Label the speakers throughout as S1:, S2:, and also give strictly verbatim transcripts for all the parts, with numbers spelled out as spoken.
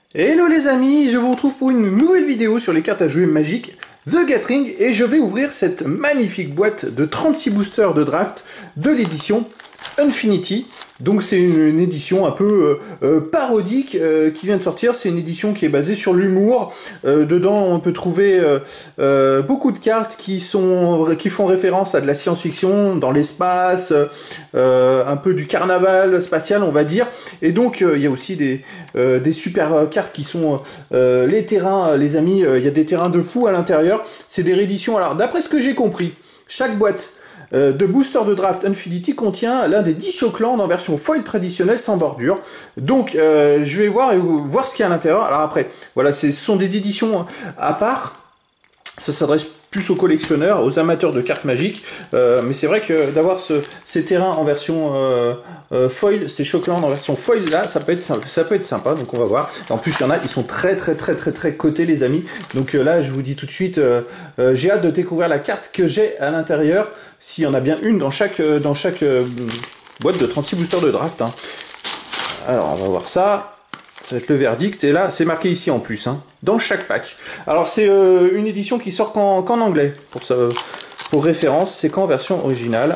S1: Hello les amis, je vous retrouve pour une nouvelle vidéo sur les cartes à jouer magiques The Gathering et je vais ouvrir cette magnifique boîte de trente-six boosters de draft de l'édition Unfinity. Donc c'est une, une édition un peu euh, euh, parodique euh, qui vient de sortir. C'est une édition qui est basée sur l'humour. Euh, dedans on peut trouver euh, euh, beaucoup de cartes qui sont qui font référence à de la science-fiction, dans l'espace, euh, un peu du carnaval spatial on va dire. Et donc euh, il y a aussi des, euh, des super cartes qui sont euh, les terrains, les amis. Il y a des terrains de fou à l'intérieur. C'est des rééditions. Alors d'après ce que j'ai compris, chaque boîte Euh, de booster de draft Unfinity contient l'un des dix Shockland en version foil traditionnelle sans bordure. Donc euh, je vais voir, voir ce qu'il y a à l'intérieur. Alors après, voilà, ce sont des éditions à part. Ça s'adresse plus aux collectionneurs, aux amateurs de cartes magiques. Euh, mais c'est vrai que d'avoir ce, ces terrains en version euh, euh, foil, ces Shockland en version foil là, ça peut être sympa, ça peut être sympa. Donc on va voir. En plus il y en a, ils sont très très très très très cotés les amis. Donc euh, là je vous dis tout de suite, euh, euh, j'ai hâte de découvrir la carte que j'ai à l'intérieur. S'il y en a bien une dans chaque euh, dans chaque euh, boîte de trente-six boosters de draft. Hein. Alors on va voir ça. Ça va être le verdict, et là, c'est marqué ici en plus, hein, dans chaque pack. Alors, c'est euh, une édition qui sort qu'en qu'en anglais, pour, ça, pour référence, c'est qu'en version originale.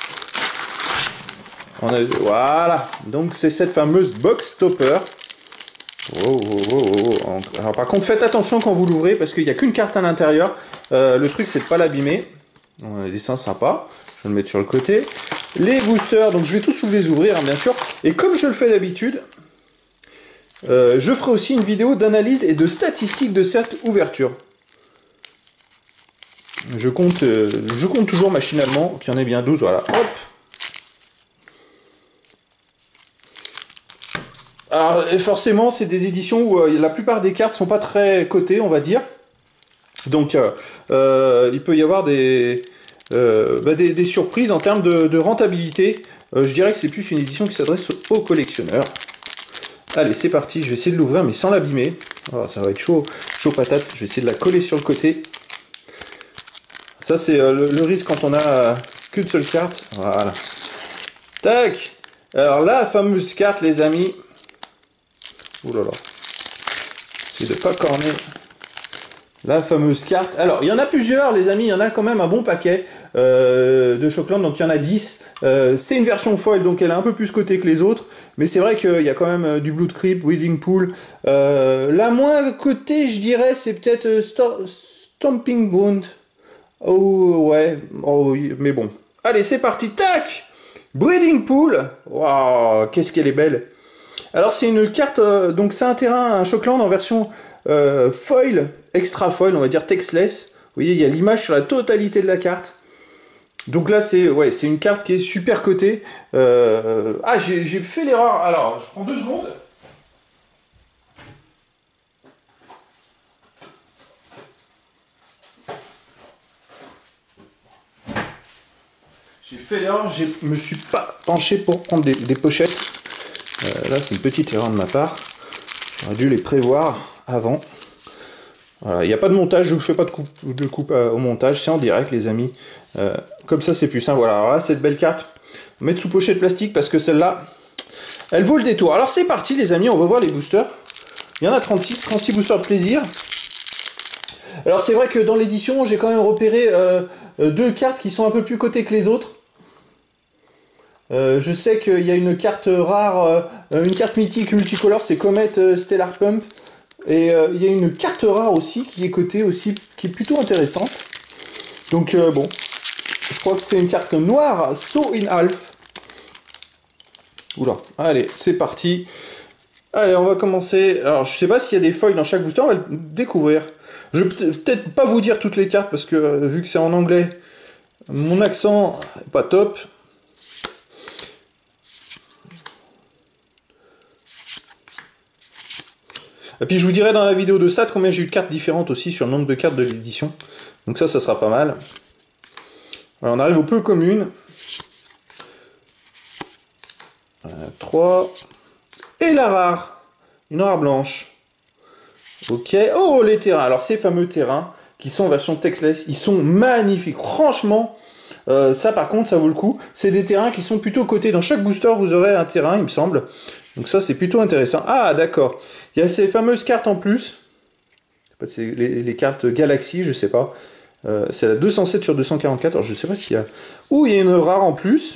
S1: On a, voilà, donc c'est cette fameuse box topper. Oh, oh, oh, oh. Alors, par contre, faites attention quand vous l'ouvrez, parce qu'il n'y a qu'une carte à l'intérieur. Euh, le truc, c'est de ne pas l'abîmer. On a des dessins sympas, je vais le mettre sur le côté. Les boosters, donc je vais tous vous les ouvrir, hein, bien sûr. Et comme je le fais d'habitude, Euh, je ferai aussi une vidéo d'analyse et de statistiques de cette ouverture. Je compte, euh, je compte toujours machinalement qu'il y en ait bien douze, voilà, hop. Alors, et forcément, c'est des éditions où euh, la plupart des cartes sont pas très cotées, on va dire. Donc, euh, euh, il peut y avoir des, euh, bah, des, des surprises en termes de, de rentabilité. Euh, je dirais que c'est plus une édition qui s'adresse aux collectionneurs. Allez, c'est parti, je vais essayer de l'ouvrir, mais sans l'abîmer. Oh, ça va être chaud, chaud patate. Je vais essayer de la coller sur le côté. Ça, c'est euh, le, le risque quand on a euh, qu'une seule carte. Voilà. Tac. Alors, la fameuse carte, les amis. Ouh là là. J'essaie de pas corner. La fameuse carte. Alors, il y en a plusieurs, les amis. Il y en a quand même un bon paquet euh, de Shockland. Donc, il y en a dix. Euh, c'est une version foil, donc elle est un peu plus cotée que les autres. Mais c'est vrai qu'il y a quand même euh, du Blood Crypt, Breeding Pool. Euh, la moins cotée, je dirais, c'est peut-être euh, Stomping Ground. Oh, ouais. Oh, mais bon. Allez, c'est parti. Tac! Breeding Pool. Waouh, qu'est-ce qu'elle est belle. Alors, c'est une carte... Euh, donc, c'est un terrain, un Shockland en version euh, foil, extra foil, on va dire textless. Vous voyez, il y a l'image sur la totalité de la carte. Donc là, c'est ouais, c'est une carte qui est super cotée. Euh, ah, j'ai fait l'erreur. Alors, je prends deux secondes. J'ai fait l'erreur, je me suis pas penché pour prendre des, des pochettes. Euh, là, c'est une petite erreur de ma part. J'aurais dû les prévoir avant. Voilà, il n'y a pas de montage, je ne vous fais pas de coupe, de coupe au montage, c'est en direct les amis. Euh, comme ça c'est plus simple. Voilà, alors là, cette belle carte, on va mettre sous pochette plastique parce que celle-là, elle vaut le détour. Alors c'est parti les amis, on va voir les boosters. Il y en a trente-six, trente-six boosters de plaisir. Alors c'est vrai que dans l'édition, j'ai quand même repéré euh, deux cartes qui sont un peu plus cotées que les autres. Euh, je sais qu'il y a une carte rare, euh, une carte mythique multicolore, c'est Comet euh, Stellar Pump. Et euh, il y a une carte rare aussi qui est cotée aussi, qui est plutôt intéressante. Donc euh, bon, je crois que c'est une carte noire, Saw in Half. Oula, allez, c'est parti. Allez, on va commencer. Alors, je sais pas s'il y a des foils dans chaque booster, on va le découvrir. Je vais peut-être pas vous dire toutes les cartes parce que euh, vu que c'est en anglais, mon accent est pas top. Et puis je vous dirai dans la vidéo de stats combien j'ai eu de cartes différentes aussi sur le nombre de cartes de l'édition. Donc ça, ça sera pas mal. Alors, on arrive aux peu communes. Voilà, trois. Et la rare. Une rare blanche. Ok. Oh, les terrains. Alors ces fameux terrains qui sont en version textless, ils sont magnifiques. Franchement, euh, ça par contre, ça vaut le coup. C'est des terrains qui sont plutôt cotés. Dans chaque booster, vous aurez un terrain, il me semble. Donc ça, c'est plutôt intéressant. Ah, d'accord. Il y a ces fameuses cartes en plus. C'est les, les cartes Galaxy, je sais pas. Euh, c'est la deux cent sept sur deux cent quarante-quatre. Alors, je sais pas s'il y a... Ouh, il y a une rare en plus.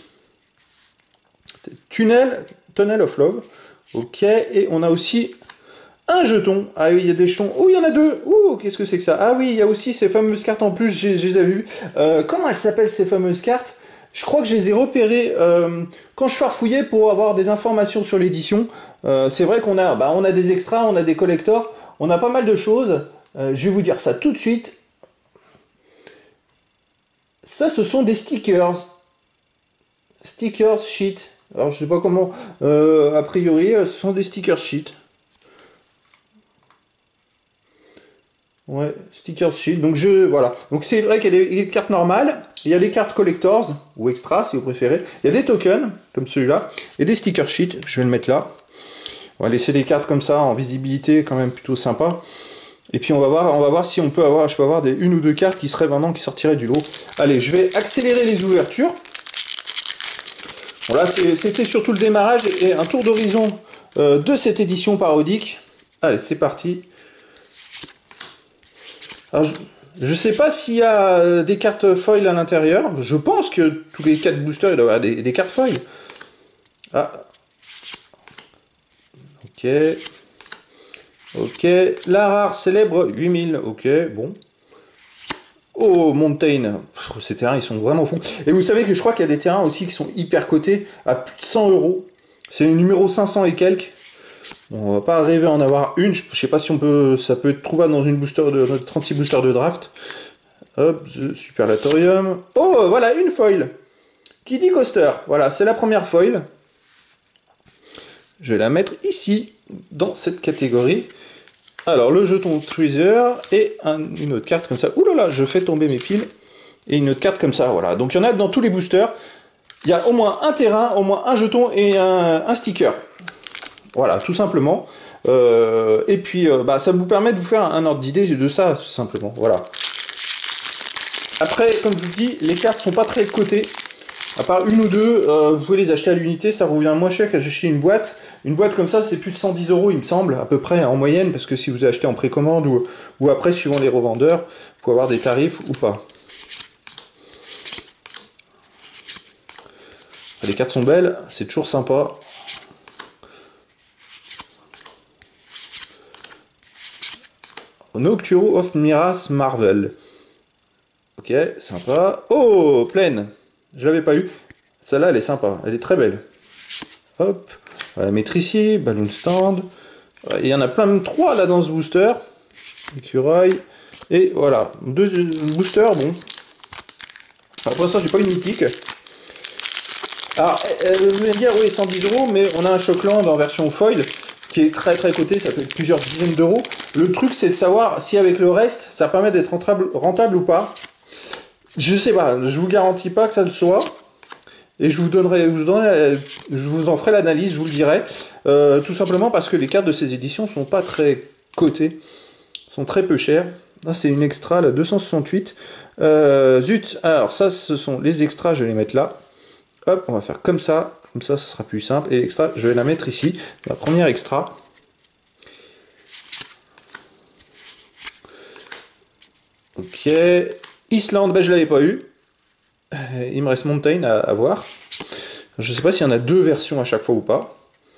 S1: Tunnel, Tunnel of Love. Ok, et on a aussi un jeton. Ah oui, il y a des jetons. Ouh, il y en a deux. Ouh, qu'est-ce que c'est que ça? Ah oui, il y a aussi ces fameuses cartes en plus, je, je les ai vues. Euh, comment elles s'appellent ces fameuses cartes? Je crois que je les ai repérées euh, quand je farfouillais pour avoir des informations sur l'édition. Euh, c'est vrai qu'on a, bah, on a des extras, on a des collectors, on a pas mal de choses. Euh, je vais vous dire ça tout de suite. Ça, ce sont des stickers. Stickers sheet. Alors, je sais pas comment... Euh, a priori, ce sont des stickers sheet. Ouais, stickers sheet. Donc, je... Voilà. Donc, c'est vrai qu'il y a les cartes normales. Il y a les cartes collectors, ou extra, si vous préférez. Il y a des tokens, comme celui-là. Et des stickers sheet. Je vais le mettre là. On va laisser les cartes comme ça, en visibilité, quand même plutôt sympa. Et puis on va voir, on va voir si on peut avoir, je peux avoir des une ou deux cartes qui seraient vraiment qui sortiraient du lot. Allez, je vais accélérer les ouvertures. Voilà, c'était surtout le démarrage et un tour d'horizon euh, de cette édition parodique. Allez, c'est parti. Alors, je ne sais pas s'il y a des cartes foil à l'intérieur. Je pense que tous les quatre boosters, il doit y avoir des, des cartes foil. Ah. Ok. Ok, la rare célèbre huit mille, ok, bon. Oh, Mountain, pff, ces terrains, ils sont vraiment fonds. Et vous savez que je crois qu'il y a des terrains aussi qui sont hyper cotés à plus de cent euros. C'est le numéro cinq cents et quelques. Bon, on va pas rêver à en avoir une, je sais pas si on peut, ça peut être trouvable dans une booster de notre trente-six booster de draft. Hop, Superlatorium. Oh, voilà, une foil. Qui dit coaster, voilà, c'est la première foil. Je vais la mettre ici, dans cette catégorie. Alors, le jeton Treasure et un, une autre carte comme ça. Ouh là là, je fais tomber mes piles. Et une autre carte comme ça, voilà. Donc, il y en a dans tous les boosters. Il y a au moins un terrain, au moins un jeton et un, un sticker. Voilà, tout simplement. Euh, et puis, euh, bah, ça vous permet de vous faire un ordre d'idée de ça, tout simplement. Voilà. Après, comme je vous dis, les cartes sont pas très cotées. À part une ou deux, euh, vous pouvez les acheter à l'unité, ça revient moins cher qu'acheter une boîte. Une boîte comme ça, c'est plus de cent dix euros, il me semble, à peu près, en moyenne, parce que si vous achetez en précommande ou, ou après, suivant les revendeurs, vous pouvez avoir des tarifs ou pas. Les cartes sont belles, c'est toujours sympa. Nocturo of Miras Marvel. Ok, sympa. Oh, pleine. Je l'avais pas eu. Celle-là, elle est sympa. Elle est très belle. Hop. On va la mettre ici. Balloon stand. Il y en a plein, même trois là dans ce booster. Écureuil. Et voilà. Deux boosters, bon. Alors, pour l'instant, j'ai pas une mythique. Alors, vous allez me dire, oui, cent dix euros, mais on a un Shockland en version foil qui est très très coté, ça peut être plusieurs dizaines d'euros. Le truc, c'est de savoir si avec le reste, ça permet d'être rentable, rentable ou pas. Je sais pas, je vous garantis pas que ça le soit. Et je vous donnerai, je vous, donnerai, je vous en ferai l'analyse, je vous le dirai. Euh, tout simplement parce que les cartes de ces éditions sont pas très cotées, sont très peu chères. Là, c'est une extra, la deux cent soixante-huit. Euh, zut, alors ça, ce sont les extras, je vais les mettre là. Hop, on va faire comme ça, comme ça, ça sera plus simple. Et l'extra, je vais la mettre ici, la première extra. Ok, Island, ben je l'avais pas eu. Il me reste Mountain à, à voir. Je sais pas s'il y en a deux versions à chaque fois ou pas.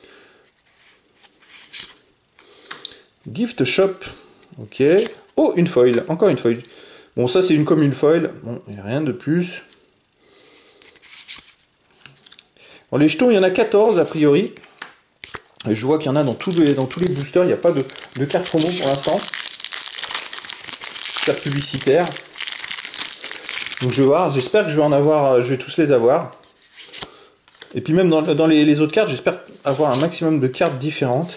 S1: Gift Shop, ok. Oh, une foil, encore une foil. Bon, ça c'est une commune foil. Bon, il n'y a rien de plus. Bon, les jetons, il y en a quatorze a priori. Et je vois qu'il y en a dans tous les, dans tous les boosters. Il n'y a pas de, de carte promo pour l'instant. Carte publicitaire. Donc je vais voir, j'espère que je vais en avoir, je vais tous les avoir. Et puis même dans, dans les, les autres cartes, j'espère avoir un maximum de cartes différentes.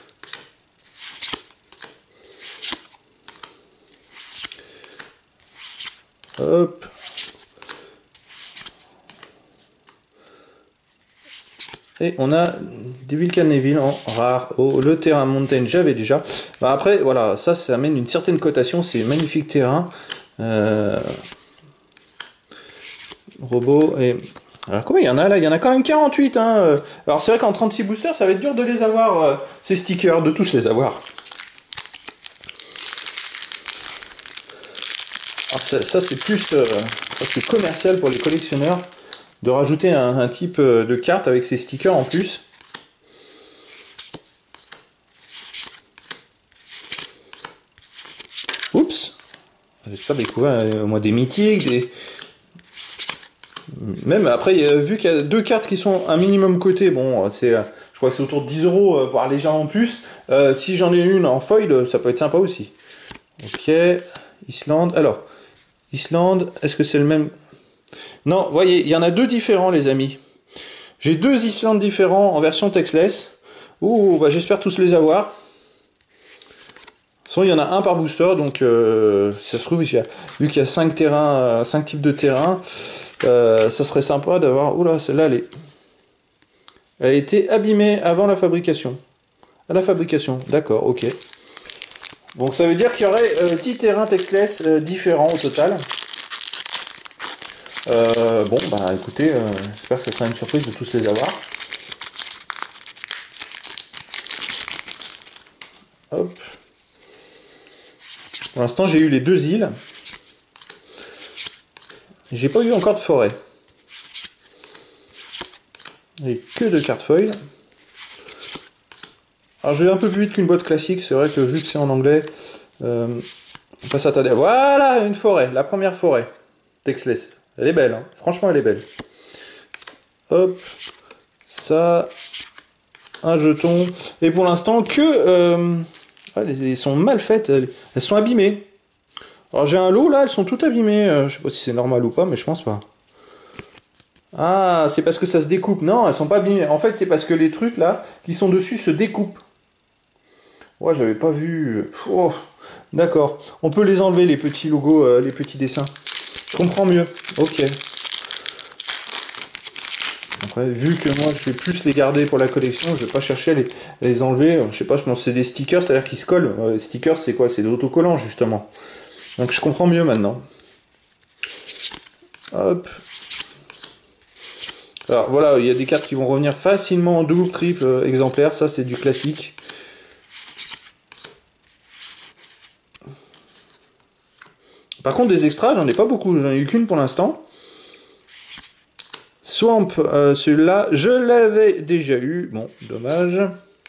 S1: Hop. Et on a des Vulcaneville en rare. Oh, le terrain Mountain, j'avais déjà. Bah après, voilà, ça, ça amène une certaine cotation. C'est un magnifique terrain. Euh... Robot et Alors combien il y en a là? Il y en a quand même quarante-huit. Hein. Alors c'est vrai qu'en trente-six boosters, ça va être dur de les avoir, euh, ces stickers, de tous les avoir. Alors ça, ça c'est plus, euh, plus commercial pour les collectionneurs, de rajouter un, un type de carte avec ces stickers en plus. Oups. J'espère découvrir au moins des mythiques, des... Même après, vu qu'il y a deux cartes qui sont un minimum cotées, bon, c'est, je crois que c'est autour de dix euros, voire légèrement plus. Euh, si j'en ai une en foil, ça peut être sympa aussi. Ok, Islande. Alors, Islande, est-ce que c'est le même? Non, voyez, il y en a deux différents, les amis. J'ai deux Islandes différents en version textless. Ouh, bah, j'espère tous les avoir. De toute façon, il y en a un par booster, donc euh, ça se trouve, il y a, vu qu'il y a cinq terrains, cinq types de terrains, euh, ça serait sympa d'avoir... Oula, celle-là, elle est... Elle a été abîmée avant la fabrication. À la fabrication, d'accord, ok. Donc ça veut dire qu'il y aurait euh, dix terrains textless euh, différents au total. Euh, bon, bah écoutez, euh, j'espère que ça sera une surprise de tous les avoir. Hop. Pour l'instant, j'ai eu les deux îles. J'ai pas eu encore de forêt. J'ai que de cartes foil. Alors je vais un peu plus vite qu'une boîte classique, c'est vrai que vu que c'est en anglais, euh, on va s'attarder. Voilà, une forêt, la première forêt. Textless. Elle est belle, hein. Franchement elle est belle. Hop, ça, un jeton. Et pour l'instant que... Euh, elles sont mal faites, elles, elles sont abîmées. Alors j'ai un lot là, elles sont toutes abîmées. Euh, je sais pas si c'est normal ou pas, mais je pense pas. Ah, c'est parce que ça se découpe. Non, elles sont pas abîmées. En fait, c'est parce que les trucs là, qui sont dessus, se découpent. Ouais, j'avais pas vu. Oh, d'accord. On peut les enlever, les petits logos, euh, les petits dessins. Je comprends mieux. Ok. Après, vu que moi, je vais plus les garder pour la collection, je vais pas chercher à les, à les enlever. Je sais pas, je pense que c'est des stickers, c'est-à-dire qu'ils se collent. Euh, stickers, c'est quoi? C'est des autocollants, justement. Donc, je comprends mieux maintenant. Hop. Alors, voilà, il y a des cartes qui vont revenir facilement en double, triple euh, exemplaire. Ça, c'est du classique. Par contre, des extras, j'en ai pas beaucoup, j'en ai eu qu'une pour l'instant. Swamp, euh, celui-là, je l'avais déjà eu. Bon, dommage.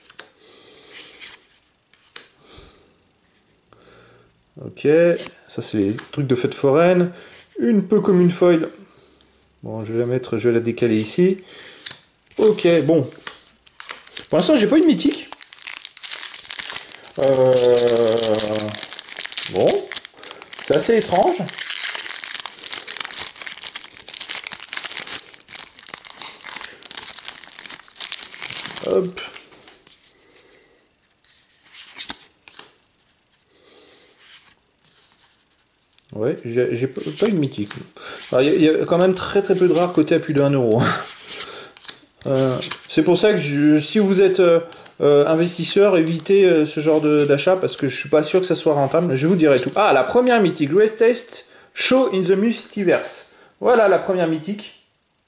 S1: Ok, ça c'est les trucs de fête foraine. Une peu comme une foil. Bon, je vais la mettre, je vais la décaler ici. Ok, bon. Pour l'instant, j'ai pas une mythique. Euh... Bon. C'est assez étrange. Hop. Ouais, j'ai pas une mythique. Il y, y a quand même très très peu de rares côté à plus de un euro. Euh, c'est pour ça que je, si vous êtes euh, euh, investisseur, évitez euh, ce genre d'achat parce que je suis pas sûr que ça soit rentable. Je vous dirai tout. Ah, la première mythique, Greatest Show in the Multiverse. Voilà la première mythique.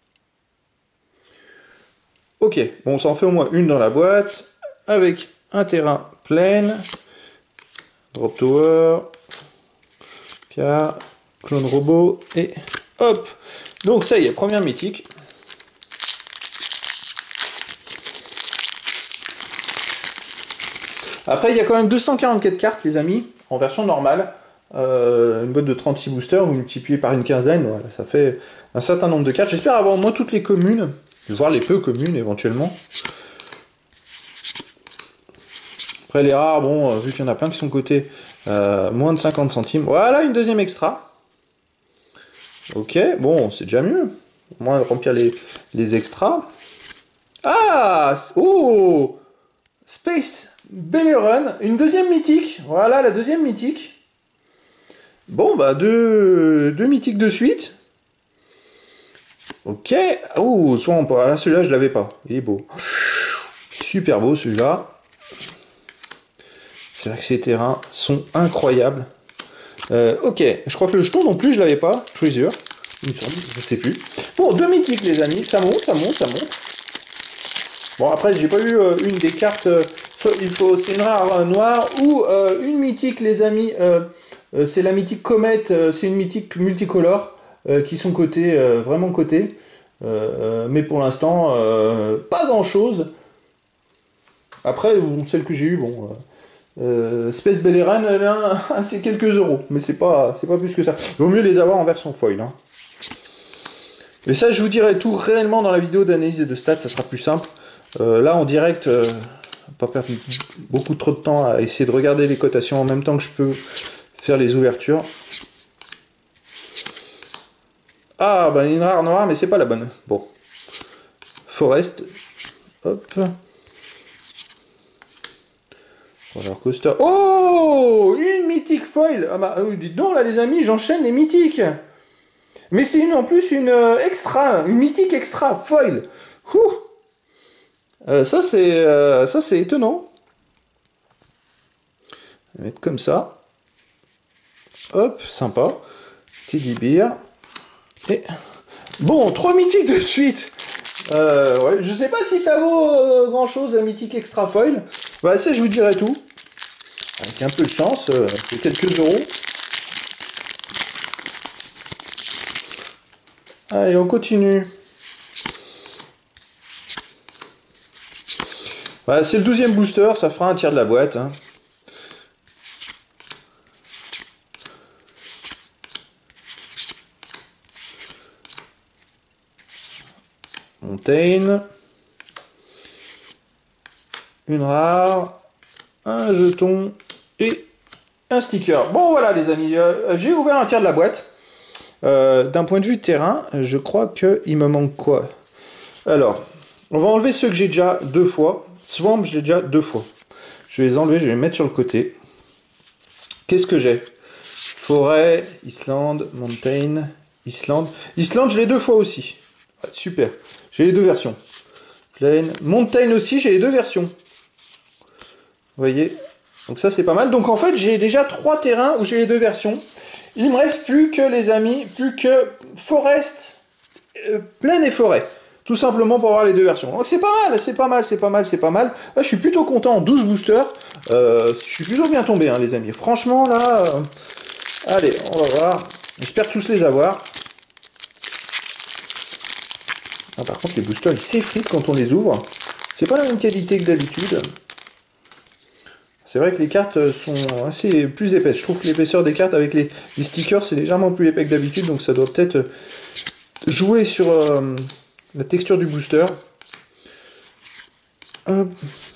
S1: Ok, bon, ça en fait au moins une dans la boîte avec un terrain plein, drop tower, car, clone robot et hop. Donc ça y est, première mythique. Après, il y a quand même deux cent quarante-quatre cartes, les amis, en version normale. Euh, une boîte de trente-six boosters, vous multipliez par une quinzaine, voilà, ça fait un certain nombre de cartes. J'espère avoir au moins toutes les communes, voire les peu communes éventuellement. Après, les rares, bon, vu qu'il y en a plein qui sont cotés euh, moins de cinquante centimes. Voilà, une deuxième extra. Ok, bon, c'est déjà mieux. Au moins, remplir les, les extras. Ah! Oh! Space Belleron, une deuxième mythique. Voilà la deuxième mythique. Bon, bah, deux, deux mythiques de suite. Ok. Oh, soit on peut. Ah, celui-là, je l'avais pas. Il est beau. Super beau celui-là. C'est vrai que ces terrains sont incroyables. Euh, ok, je crois que le jeton non plus, je l'avais pas. Treasure. il me semble, je sais plus. Bon, deux mythiques les amis, ça monte, ça monte, ça monte. Bon après j'ai pas eu euh, une des cartes, euh, il faut, c'est une rare euh, noire, ou euh, une mythique les amis, euh, euh, c'est la mythique comète, euh, c'est une mythique multicolore, euh, qui sont cotées, euh, vraiment cotées. Euh, mais pour l'instant, euh, pas grand chose. Après, bon, celle que j'ai eue, bon, euh, Space Belleran, elle a c'est quelques euros, mais c'est pas, c'est pas plus que ça. Il vaut mieux les avoir en version foil. Hein. Et ça, je vous dirai tout réellement dans la vidéo d'analyse et de stats, ça sera plus simple. Euh, là, en direct, euh, pas perdre beaucoup trop de temps à essayer de regarder les cotations en même temps que je peux faire les ouvertures. Ah, bah une rare noire, mais c'est pas la bonne. Bon. Forest. Hop. Roller coaster. Oh, une mythique foil. Ah bah, euh, dites donc, là, les amis, j'enchaîne les mythiques. Mais c'est une en plus une euh, extra, une mythique extra foil. Ouh. Euh, ça, c'est euh, ça, c'est étonnant. On va mettre comme ça. Hop, sympa. Teddy Bear. Et bon, trois mythiques de suite. Euh, ouais, je sais pas si ça vaut euh, grand chose un mythique extra foil. Bah, ça, je vous dirai tout. Avec un peu de chance, euh, c'est quelques euros. Allez, on continue. Voilà, c'est le douzième booster, ça fera un tiers de la boîte. Hein. Montaigne. Une rare. Un jeton. Et un sticker. Bon voilà les amis, euh, j'ai ouvert un tiers de la boîte. Euh, D'un point de vue terrain, je crois qu'il me manque quoi? Alors, on va enlever ceux que j'ai déjà deux fois. Swamp, j'ai déjà deux fois. Je vais les enlever, je vais les mettre sur le côté. Qu'est-ce que j'ai? Forêt, Islande, Mountain, Islande. Islande, je l'ai deux fois aussi. Ah, super. J'ai les deux versions. Plaine. Mountain aussi, j'ai les deux versions. Vous voyez? Donc ça, c'est pas mal. Donc en fait, j'ai déjà trois terrains où j'ai les deux versions. Il me reste plus que, les amis, plus que Forest, euh, Plaine et Forêt. Tout simplement pour avoir les deux versions. Donc c'est pas mal, c'est pas mal, c'est pas mal, c'est pas mal. Là, je suis plutôt content. douze boosters. Euh, je suis plutôt bien tombé, hein, les amis. Franchement, là... Euh... Allez, on va voir. J'espère tous les avoir. Ah, par contre, les boosters, ils s'effritent quand on les ouvre. C'est pas la même qualité que d'habitude. C'est vrai que les cartes sont assez plus épaisses. Je trouve que l'épaisseur des cartes avec les, les stickers, c'est légèrement plus épais que d'habitude. Donc ça doit peut-être jouer sur euh, la texture du booster. Hop.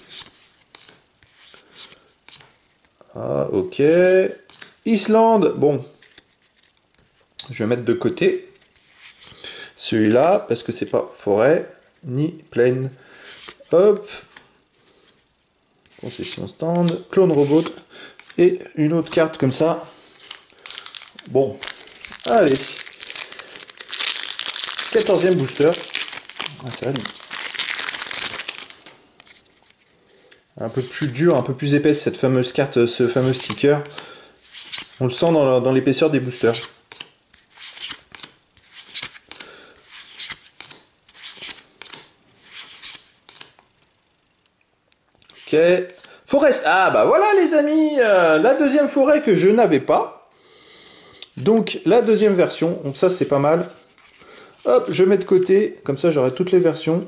S1: Ah, ok. Islande, bon. Je vais mettre de côté. Celui-là, parce que c'est pas forêt, ni plaine. Hop. Concession stand, clone robot, et une autre carte comme ça. Bon, allez. quatorzième booster. Ah, ça allait. Un peu plus dur, un peu plus épaisse cette fameuse carte, ce fameux sticker. On le sent dans, dans l'épaisseur des boosters. Ok. Forest. Ah bah voilà les amis, euh, la deuxième forêt que je n'avais pas. Donc la deuxième version, donc ça c'est pas mal. Hop, je mets de côté, comme ça j'aurai toutes les versions.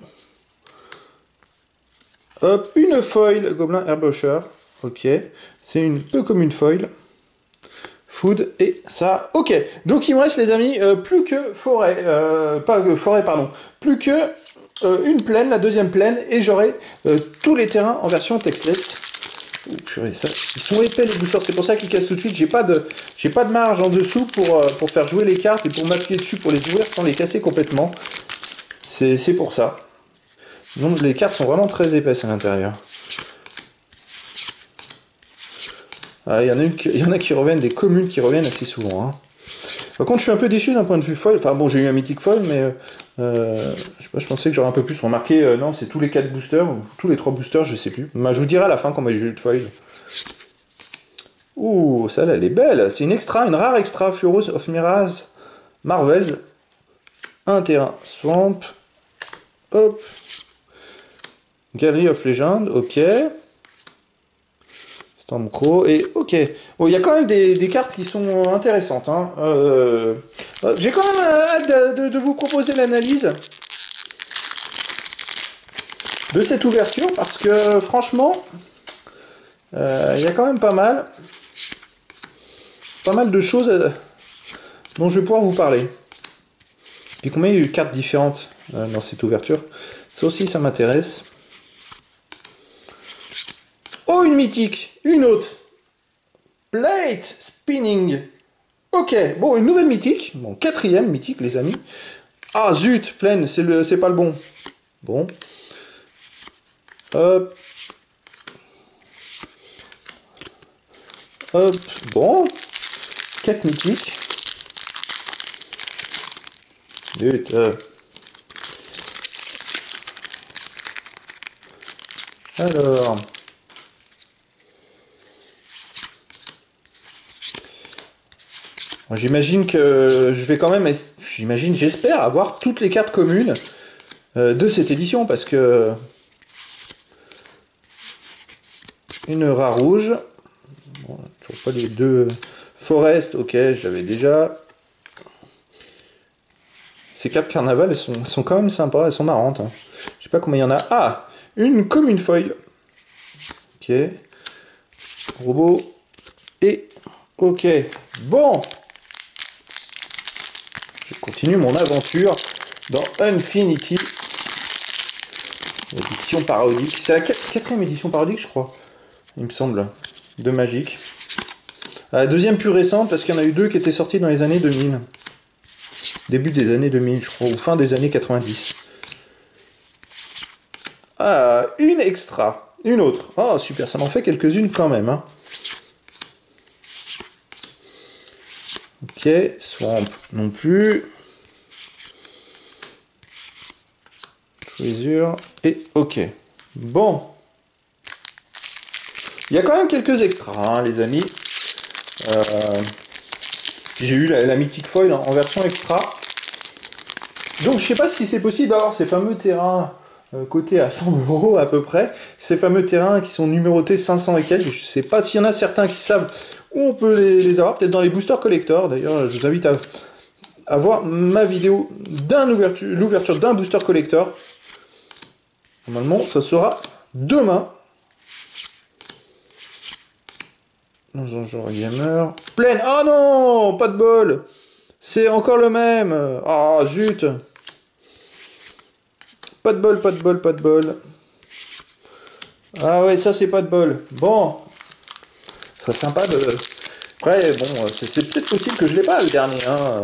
S1: Hop, une foil Gobelin Airbusher. Ok, c'est une peu comme une foil. Food et ça. Ok, donc il me reste les amis, euh, plus que forêt, euh, pas euh, forêt pardon, plus que euh, une plaine, la deuxième plaine, et j'aurai euh, tous les terrains en version textless. Oh, purée, ça, ils sont épais les boosters, c'est pour ça qu'ils cassent tout de suite. J'ai pas de, j'ai pas de marge en dessous pour, euh, pour faire jouer les cartes et pour m'appuyer dessus pour les ouvrir sans les casser complètement. C'est pour ça. Donc les cartes sont vraiment très épaisses à l'intérieur. Ah, il y en a une, il y en a qui reviennent, des communes qui reviennent assez souvent. Hein. Par contre, je suis un peu déçu d'un point de vue foil. Enfin bon, j'ai eu un mythique foil, mais euh, je sais pas, je pensais que j'aurais un peu plus remarqué. Euh, non, c'est tous les quatre boosters, ou tous les trois boosters, je sais plus. Mais je vous dirai à la fin quand j'ai eu le foil. Ouh, celle-là, elle est belle. C'est une extra, une rare extra, Furose of Mirage Marvels. un terrain Swamp. Hop. Gallery of Legend, ok. Stormcrow, et ok. Bon, il y a quand même des, des cartes qui sont intéressantes. Hein. Euh, J'ai quand même hâte de, de, de vous proposer l'analyse de cette ouverture, parce que franchement, euh, il y a quand même pas mal, pas mal de choses euh, dont je vais pouvoir vous parler. Puis combien il y a eu de cartes différentes euh, dans cette ouverture? Ça aussi, ça m'intéresse. Oh, une mythique, une autre. Plate Spinning. Ok, bon, une nouvelle mythique. Bon, quatrième mythique, les amis. Ah, zut, pleine, c'est le, c'est pas le bon. Bon. Hop. Hop, bon. quatre mythiques. Zut. Euh. Alors... J'imagine que je vais quand même, j'imagine, j'espère avoir toutes les cartes communes euh, de cette édition, parce que une rare rouge, bon, toujours pas les deux Forest, ok, je l'avais déjà. Ces cartes carnaval, elles sont, sont quand même sympas, elles sont marrantes. Hein. Je sais pas combien il y en a. Ah, une commune foil. Ok, robot et ok, bon. Je continue mon aventure dans Unfinity, édition parodique. C'est la quatrième édition parodique, je crois, il me semble, de Magic. La deuxième plus récente, parce qu'il y en a eu deux qui étaient sortis dans les années deux mille. Début des années deux mille, je crois, ou fin des années quatre-vingt-dix. Ah, une extra, une autre. Oh, super, ça m'en fait quelques-unes quand même. Hein. Ok, Swamp non plus. Treasure et ok. Bon. Il y a quand même quelques extras, hein, les amis. Euh, J'ai eu la, la Mythic Foil en, en version extra. Donc je sais pas si c'est possible d'avoir ces fameux terrains euh, cotés à cent euros à peu près. Ces fameux terrains qui sont numérotés cinq cents et quelques. Je sais pas s'il y en a certains qui savent où on peut les, les avoir. Peut-être dans les boosters collector. D'ailleurs, je vous invite à, à voir ma vidéo d'un ouverture, l'ouverture d'un booster collector. Normalement, ça sera demain. Dans un genre gamer. Pleine. Oh non, pas de bol. C'est encore le même. Ah, oh, zut. Pas de bol, pas de bol, pas de bol. Ah ouais, ça c'est pas de bol. Bon. Ce serait sympa de... Après, bon, c'est peut-être possible que je l'ai pas le dernier. Hein.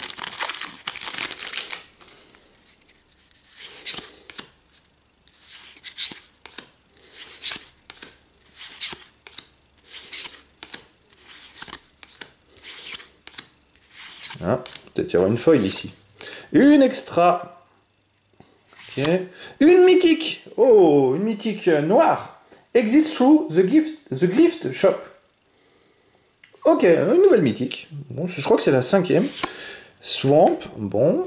S1: Ah, peut-être y avoir une foil ici. Une extra. Ok. Une mythique. Oh, une mythique noire. Exit through the gift, the gift shop. Ok, une nouvelle mythique. Bon, je crois que c'est la cinquième. Swamp, bon.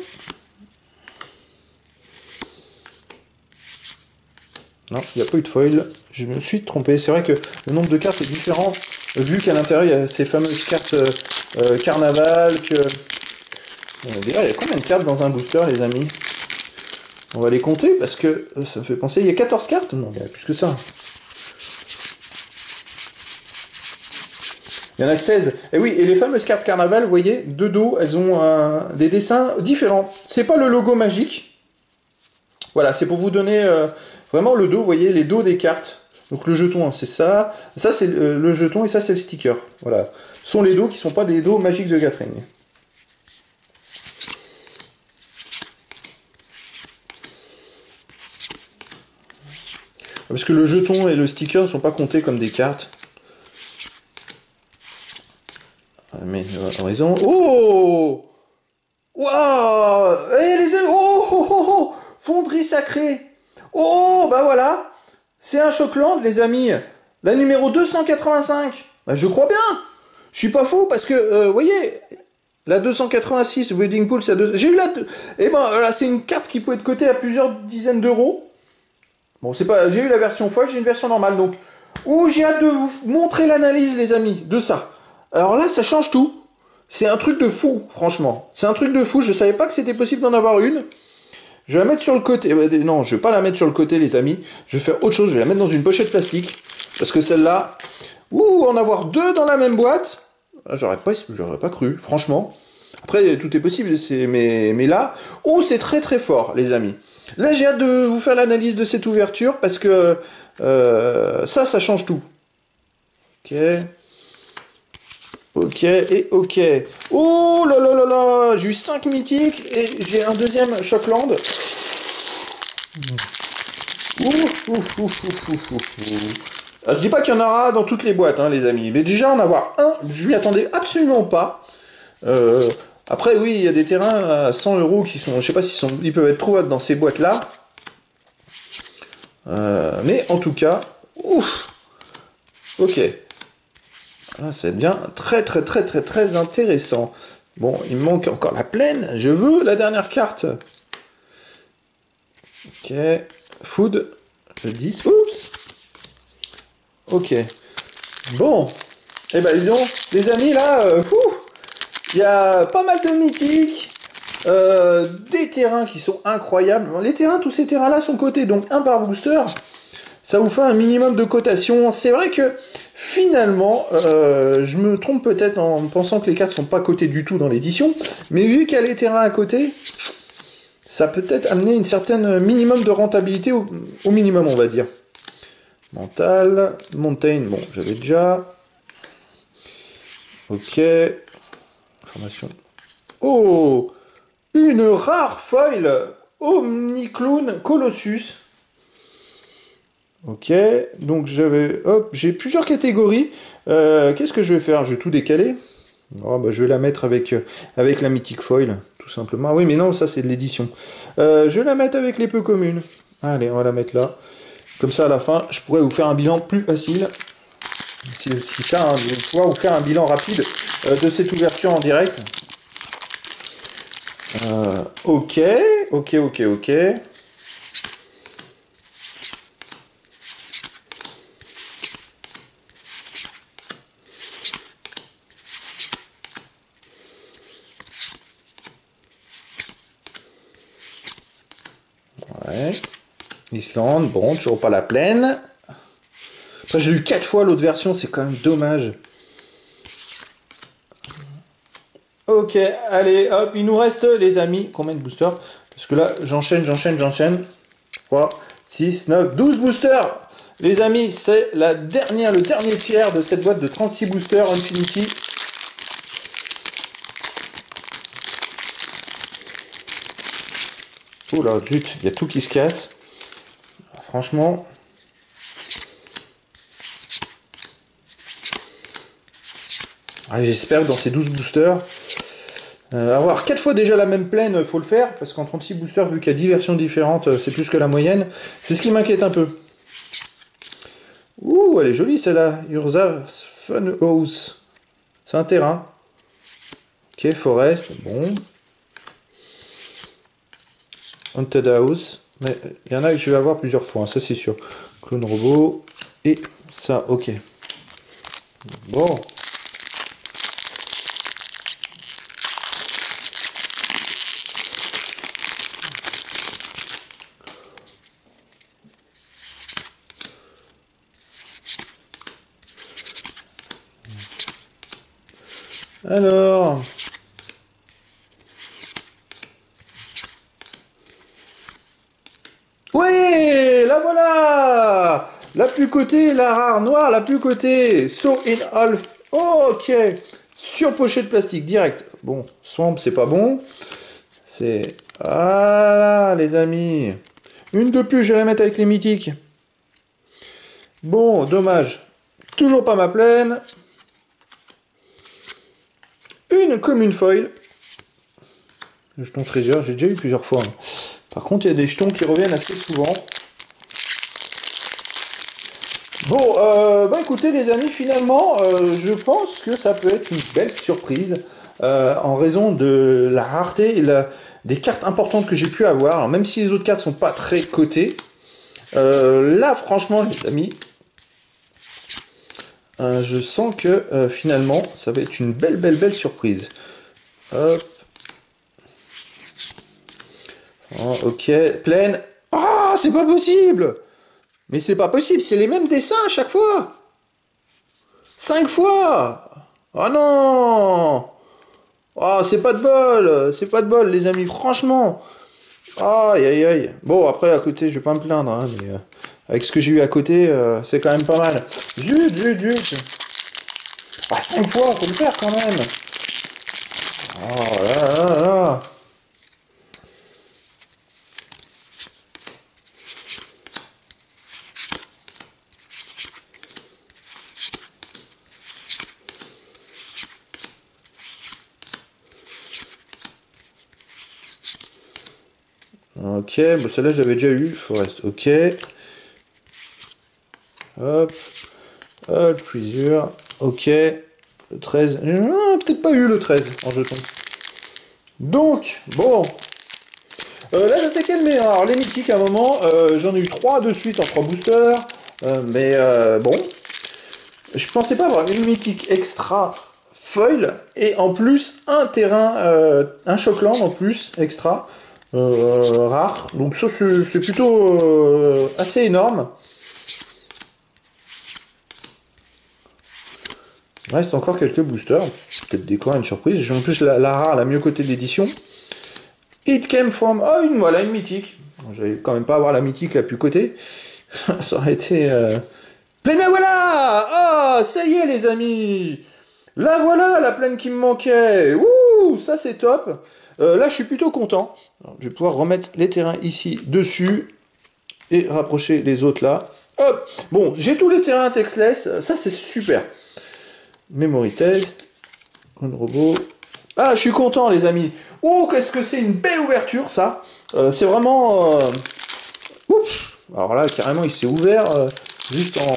S1: Non, il n'y a pas eu de foil. Je me suis trompé. C'est vrai que le nombre de cartes est différent, vu qu'à l'intérieur, il y a ces fameuses cartes euh, euh, carnaval. Que... Bon, déjà, il y a combien de cartes dans un booster, les amis? On va les compter, parce que ça me fait penser... Il y a quatorze cartes? Non, il y a plus que ça. Il y en a seize. Et oui, et les fameuses cartes carnaval, vous voyez, de dos, elles ont euh, des dessins différents. C'est pas le logo magique. Voilà, c'est pour vous donner euh, vraiment le dos, vous voyez, les dos des cartes. Donc le jeton, hein, c'est ça. Ça, c'est euh, le jeton, et ça, c'est le sticker. Voilà. Ce sont les dos qui ne sont pas des dos Magic the Gathering. Parce que le jeton et le sticker ne sont pas comptés comme des cartes. Mais horizon. Oh, waouh. Et les oh, oh, oh, oh, fonderie sacrée. Oh, bah voilà. C'est un Shockland, les amis. La numéro deux cent quatre-vingt-cinq. Bah, je crois bien. Je suis pas fou parce que, euh, vous voyez, La deux cent quatre-vingt-six Wedding Pool, c'est à deux... J'ai eu la... Et ben, là, c'est une carte qui peut être cotée à plusieurs dizaines d'euros. Bon, c'est pas... J'ai eu la version foil, j'ai une version normale, donc... Ouh, j'ai hâte de vous montrer l'analyse, les amis, de ça. Alors là, ça change tout. C'est un truc de fou, franchement. C'est un truc de fou, je savais pas que c'était possible d'en avoir une. Je vais la mettre sur le côté. Non, je vais pas la mettre sur le côté, les amis. Je vais faire autre chose, je vais la mettre dans une pochette plastique. Parce que celle-là... Ouh, en avoir deux dans la même boîte... J'aurais pas, j'aurais pas cru, franchement. Après, tout est possible, mais, mais là... Oh, c'est très très fort, les amis. Là, j'ai hâte de vous faire l'analyse de cette ouverture, parce que euh, ça, ça change tout. Ok. Ok, et ok. Oh là là là là, j'ai eu cinq mythiques, et j'ai un deuxième Shockland. Ouf, ouf, ouf, ouf, ouf, ouf. Alors, je dis pas qu'il y en aura dans toutes les boîtes, hein, les amis, mais déjà en avoir un, je m'y attendais absolument pas. Euh, après, oui, il y a des terrains à cent euros qui sont, je sais pas s'ils sont, ils peuvent être trouvables dans ces boîtes-là. Euh, mais en tout cas, ouf, ok. Ah, ça devient très très très très très intéressant. Bon, il me manque encore la pleine. Je veux la dernière carte. Ok, food, je dis, oups. Ok. Bon. Eh ben, dis donc, les amis, là, euh, il y a pas mal de mythiques, euh, des terrains qui sont incroyables. Les terrains, tous ces terrains-là sont cotés, donc un par booster. Ça vous fait un minimum de cotation. C'est vrai que, finalement, euh, je me trompe peut-être en pensant que les cartes sont pas cotées du tout dans l'édition, mais vu qu'il y a les terrains à côté, ça peut peut-être amener une certaine minimum de rentabilité au, au minimum, on va dire. Mental, Mountain, bon, j'avais déjà. Ok. Information. Oh, une rare foil Omniclone Colossus. Ok, donc j'avais, hop, j'ai plusieurs catégories. Euh, Qu'est-ce que je vais faire? Je vais tout décaler. Oh, bah, je vais la mettre avec, avec la Mythic Foil, tout simplement. Ah oui, mais non, ça c'est de l'édition. Euh, je vais la mettre avec les peu communes. Allez, on va la mettre là. Comme ça, à la fin, je pourrais vous faire un bilan plus facile. C'est aussi ça, hein, de pouvoir vous faire un bilan rapide euh, de cette ouverture en direct. Euh, ok, ok, ok, ok. Ouais. Islande, bon, toujours pas la pleine. Après, j'ai eu quatre fois l'autre version, c'est quand même dommage. Ok, allez, hop, il nous reste, les amis, combien de boosters? Parce que là, j'enchaîne, j'enchaîne, j'enchaîne. trois, six, neuf, douze boosters. Les amis, c'est la dernière, le dernier tiers de cette boîte de trente-six boosters Infinity. Oh là, zut, il y a tout qui se casse. Franchement. J'espère que dans ces douze boosters, euh, avoir quatre fois déjà la même plaine, faut le faire, parce qu'en trente-six boosters, vu qu'il y a dix versions différentes, c'est plus que la moyenne. C'est ce qui m'inquiète un peu. Ouh, elle est jolie celle-là. Urza Fun House. C'est un terrain. Ok, Forest, bon. Haunted House. Mais il y en a que je vais avoir plusieurs fois, hein, ça c'est sûr. Clone Robot. Et ça, ok. Bon. Alors... Oui, la voilà. La plus cotée, la rare noire, la plus cotée. So in half. Oh, ok. Sur pochette plastique, direct. Bon, Swamp, c'est pas bon. C'est... Voilà, les amis. Une de plus, je vais la mettre avec les mythiques. Bon, dommage. Toujours pas ma plaine. Une commune foil. Le jeton trésor, j'ai déjà eu plusieurs fois. Hein. Par contre, il y a des jetons qui reviennent assez souvent. Bon, euh, bah écoutez les amis, finalement, euh, je pense que ça peut être une belle surprise euh, en raison de la rareté et la, des cartes importantes que j'ai pu avoir. Alors, même si les autres cartes sont pas très cotées, euh, là franchement les amis, euh, je sens que euh, finalement ça va être une belle belle belle surprise. Hop. Oh, ok, pleine. Ah, c'est pas possible! Mais c'est pas possible, c'est les mêmes dessins à chaque fois! Cinq fois! Oh non! Ah, c'est pas de bol! C'est pas de bol, les amis, franchement! Aïe aïe aïe! Bon, après, à côté, je vais pas me plaindre, hein, mais euh, avec ce que j'ai eu à côté, euh, c'est quand même pas mal. Zut, zut, zut! Ah, cinq fois, faut le faire quand même! Oh là là là! Ok, bon celle-là je l'avais déjà eu, Forest, ok. Hop, hop, plusieurs, ok. Le treize, peut-être pas eu le treize en jeton. Donc, bon. Euh, là ça s'est calmé, hein. Alors les mythiques à un moment, euh, j'en ai eu trois de suite en trois boosters. Euh, mais euh, bon. Je pensais pas avoir une mythique extra foil et en plus un terrain, euh, un Shockland en plus extra. Euh, rare, donc ça c'est plutôt euh, assez énorme. Il reste encore quelques boosters, peut-être des coins, une surprise. J'ai en plus la, la rare, la mieux cotée d'édition. It came from, oh une voilà une mythique. J'allais quand même pas avoir la mythique la plus cotée, ça aurait été euh... pleine, voilà. Oh ça y est les amis, la voilà la plaine qui me manquait. Ouh, ça c'est top. Euh, là, je suis plutôt content. Alors, je vais pouvoir remettre les terrains ici dessus et rapprocher les autres là. Hop. Bon, j'ai tous les terrains textless. Ça, c'est super. Memory test. Un robot. Ah, je suis content, les amis. Oh, qu'est-ce que c'est une belle ouverture, ça. Euh, c'est vraiment. Euh... Oups. Alors là, carrément, il s'est ouvert euh, juste en.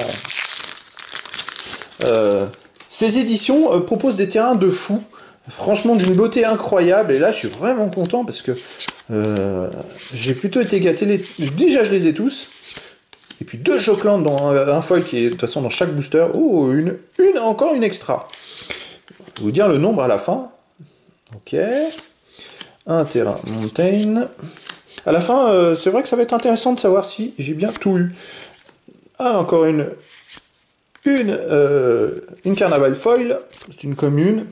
S1: Euh... Ces éditions euh, proposent des terrains de fou. Franchement d'une beauté incroyable, et là je suis vraiment content parce que euh, j'ai plutôt été gâté. Les... Déjà je les ai tous, et puis deux Shockland dans un, un foil qui est de toute façon dans chaque booster. Oh, une, une encore une extra. Je vais vous dire le nombre à la fin. Ok, un terrain Mountain. À la fin, euh, c'est vrai que ça va être intéressant de savoir si j'ai bien tout eu. Ah, encore une, une, euh, une Carnaval foil, c'est une commune.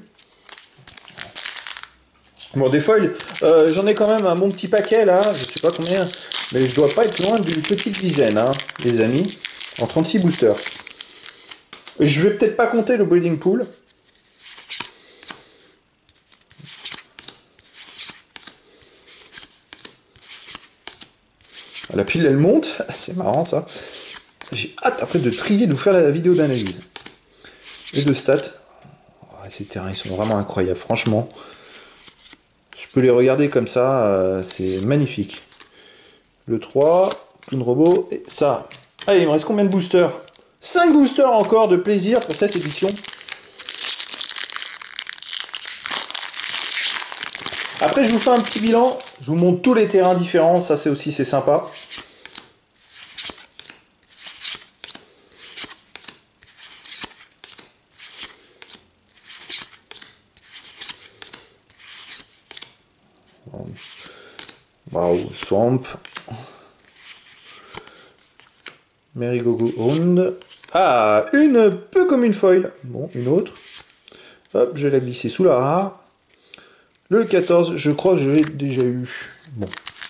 S1: Bon, des foils, euh, j'en ai quand même un bon petit paquet là, je sais pas combien, mais je dois pas être loin d'une petite dizaine, hein, les amis, en trente-six boosters. Et je vais peut-être pas compter le breeding pool. La pile elle monte, c'est marrant ça. J'ai hâte après de trier, de vous faire la vidéo d'analyse. Et de stats. Oh, ces terrains ils sont vraiment incroyables, franchement. Je peux les regarder comme ça, euh, c'est magnifique. Le trois, Clown Robot, et ça. Allez, il me reste combien de boosters? cinq boosters encore de plaisir pour cette édition. Après, je vous fais un petit bilan, je vous montre tous les terrains différents, ça c'est aussi c'est sympa. Waouh, Swamp. Merry-Go-Go-Round. Ah, une peu comme une foil. Bon, une autre. Hop, je l'ai glissé sous la rare. Le quatorze, je crois que je l'ai déjà eu. Bon.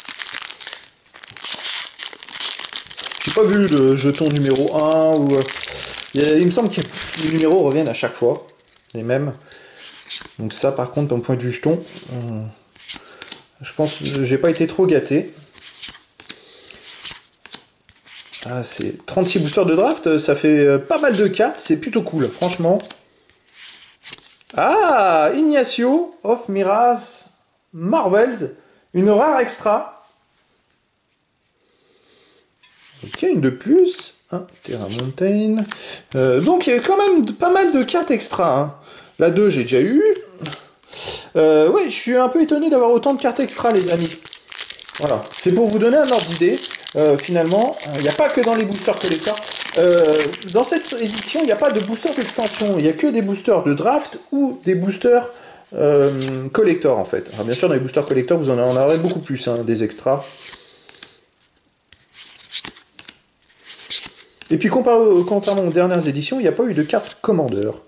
S1: J'ai pas vu le jeton numéro un ou... Il, il me semble que les numéros reviennent à chaque fois. Les mêmes. Donc ça, par contre, d'un point de vue jeton... Hum, je pense que j'ai pas été trop gâté. Ah, c'est trente-six boosters de draft, ça fait pas mal de cartes, c'est plutôt cool, franchement. Ah, Ignacio of Miraz Marvels, une rare extra. Ok, une de plus. Un Terra Mountain. Euh, donc il y a quand même pas mal de cartes extra. Hein. La deux, j'ai déjà eu. Euh, oui, je suis un peu étonné d'avoir autant de cartes extra, les amis. Voilà, c'est pour vous donner un ordre d'idée. Euh, finalement, il n'y a pas que dans les boosters collector. Euh, dans cette édition, il n'y a pas de boosters d'extension. Il n'y a que des boosters de draft ou des boosters euh, collector, en fait. Alors, bien sûr, dans les boosters collector, vous en aurez beaucoup plus, hein, des extras. Et puis, contrairement aux dernières éditions, il n'y a pas eu de carte commandeur.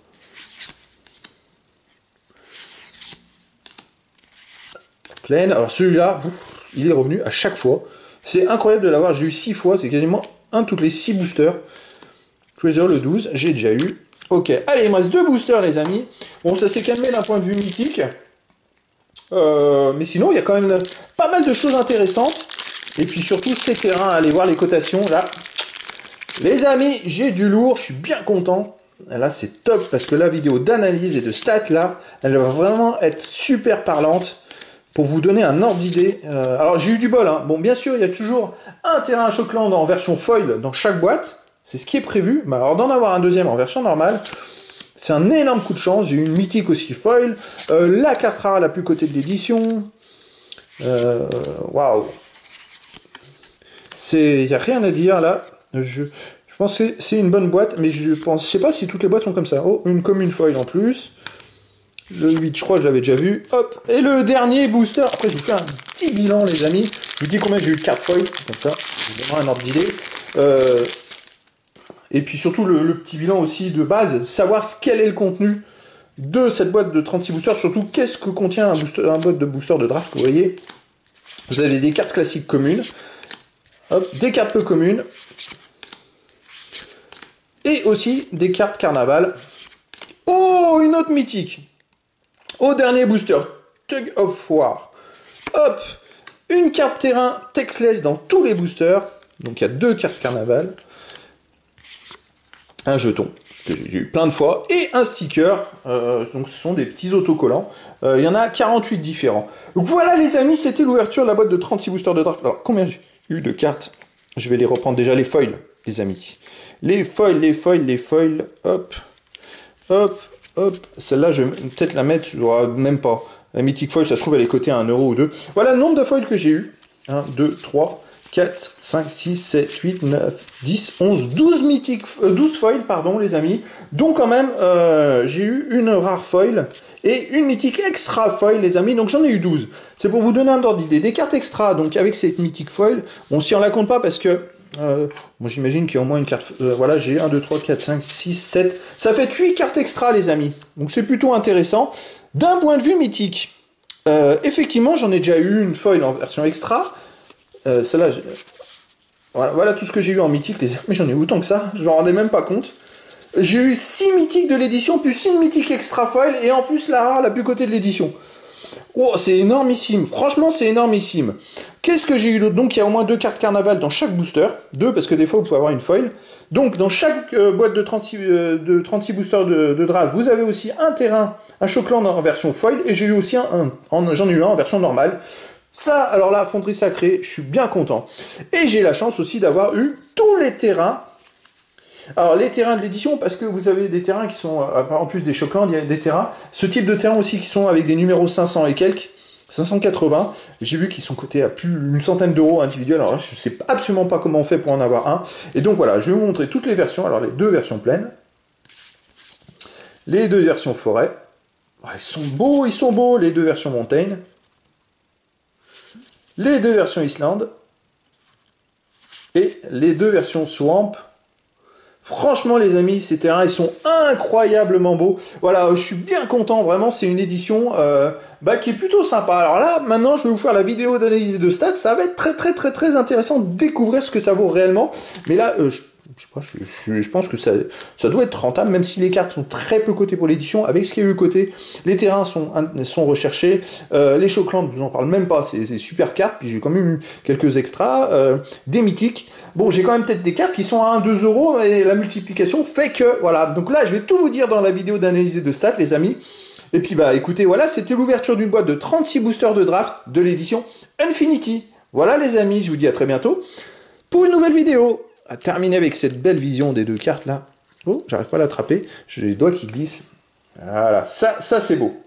S1: Pleine. Alors, celui-là, il est revenu à chaque fois. C'est incroyable de l'avoir. J'ai eu six fois. C'est quasiment un toutes les six boosters. Treasure le douze, j'ai déjà eu. Ok, allez, il me reste deux boosters, les amis. Bon, ça s'est calmé d'un point de vue mythique. Euh, mais sinon, il y a quand même pas mal de choses intéressantes. Et puis surtout, ces terrains, allez voir les cotations, là. Les amis, j'ai du lourd, je suis bien content. Là, c'est top, parce que la vidéo d'analyse et de stats, là, elle va vraiment être super parlante. Pour vous donner un ordre d'idée. Euh, alors, j'ai eu du bol, hein. Bon, bien sûr, il y a toujours un terrain Shockland en version foil dans chaque boîte. C'est ce qui est prévu. Mais alors, d'en avoir un deuxième en version normale, c'est un énorme coup de chance. J'ai eu une mythique aussi foil. Euh, la carte rare la plus cotée de l'édition. Euh, Waouh. Il n'y a rien à dire, là. Je, je pense que c'est une bonne boîte, mais je pense, je sais pas si toutes les boîtes sont comme ça. Oh, une commune foil en plus. Le huit, je crois que je l'avais déjà vu. Hop. Et le dernier booster. Après, je vous fais un petit bilan, les amis. Je vous dis combien j'ai eu de cartes foil. Comme ça, je vous donnerai un ordre d'idée. Euh, et puis surtout, le, le petit bilan aussi de base. Savoir quel est le contenu de cette boîte de trente-six boosters. Surtout, qu'est-ce que contient un, booster, un boîte de booster de draft. Vous voyez, vous avez des cartes classiques communes. Hop. Des cartes peu communes. Et aussi des cartes carnaval. Oh, une autre mythique. Au dernier booster, Tug of War. Hop, une carte terrain textless dans tous les boosters. Donc il y a deux cartes carnaval. Un jeton, que j'ai eu plein de fois. Et un sticker. Euh, donc ce sont des petits autocollants. Euh, il y en a quarante-huit différents. Donc voilà les amis, c'était l'ouverture de la boîte de trente-six boosters de draft. Alors combien j'ai eu de cartes? Je vais les reprendre déjà, les foils, les amis. Les foils, les foils, les foils. Hop, hop. Hop, celle-là, je vais peut-être la mettre, je ne même pas. La mythique foil, ça se trouve, elle est cotée à un euro ou deux. Voilà le nombre de foils que j'ai eu. un, deux, trois, quatre, cinq, six, sept, huit, neuf, dix, onze, douze mythiques, euh, douze foils, pardon, les amis. Donc, quand même, euh, j'ai eu une rare foil et une mythique extra foil, les amis. Donc, j'en ai eu douze. C'est pour vous donner un ordre d'idée. Des cartes extra, donc, avec cette mythique foil. Bon, si on la compte pas parce que. Euh, moi j'imagine qu'il y a au moins une carte. Euh, voilà, j'ai un, deux, trois, quatre, cinq, six, sept. Ça fait huit cartes extra, les amis. Donc c'est plutôt intéressant. D'un point de vue mythique, euh, effectivement, j'en ai déjà eu une foil en version extra. Euh, Celle-là, voilà, voilà tout ce que j'ai eu en mythique, les amis. Mais j'en ai eu autant que ça, je m'en rendais même pas compte. J'ai eu six mythiques de l'édition, plus une mythique extra foil, et en plus la rare la plus cotée de l'édition. Oh, c'est énormissime. Franchement, c'est énormissime. Qu'est-ce que j'ai eu d'autre? Donc, il y a au moins deux cartes carnaval dans chaque booster. Deux, parce que des fois, vous pouvez avoir une foil. Donc, dans chaque euh, boîte de trente-six, euh, de trente-six boosters de, de draft, vous avez aussi un terrain, un Shockland en version foil. Et j'ai eu aussi un, un j'en ai eu un en version normale. Ça, alors là, fonderie sacrée, je suis bien content. Et j'ai la chance aussi d'avoir eu tous les terrains. Alors les terrains de l'édition, parce que vous avez des terrains qui sont, en plus des Shockland, il y a des terrains, ce type de terrain aussi qui sont avec des numéros cinq cents et quelques, cinq cent quatre-vingts, j'ai vu qu'ils sont cotés à plus d'une centaine d'euros individuels, alors là je ne sais absolument pas comment on fait pour en avoir un, et donc voilà, je vais vous montrer toutes les versions, alors les deux versions pleines, les deux versions forêt, ils sont beaux, ils sont beaux, les deux versions montagne, les deux versions Islande, et les deux versions swamp. Franchement les amis, ces terrains ils sont incroyablement beaux. Voilà, je suis bien content, vraiment c'est une édition euh, bah, qui est plutôt sympa. Alors là, maintenant je vais vous faire la vidéo d'analyse de stats, ça va être très très très très intéressant de découvrir ce que ça vaut réellement. Mais là, euh, je, je, sais pas, je, je, je pense que ça, ça doit être rentable, même si les cartes sont très peu cotées pour l'édition. Avec ce qu'il y a eu côté, les terrains sont, sont recherchés, euh, les Shockland, je vous en parle même pas, c'est super cartes, puis j'ai quand même eu quelques extras, euh, des mythiques. Bon, j'ai quand même peut-être des cartes qui sont à un à deux euros et la multiplication fait que, voilà. Donc là, je vais tout vous dire dans la vidéo d'analyse de stats, les amis. Et puis, bah, écoutez, voilà, c'était l'ouverture d'une boîte de trente-six boosters de draft de l'édition Infinity. Voilà, les amis, je vous dis à très bientôt pour une nouvelle vidéo. À terminer avec cette belle vision des deux cartes là. Oh, j'arrive pas à l'attraper. J'ai les doigts qui glissent. Voilà, ça, ça c'est beau.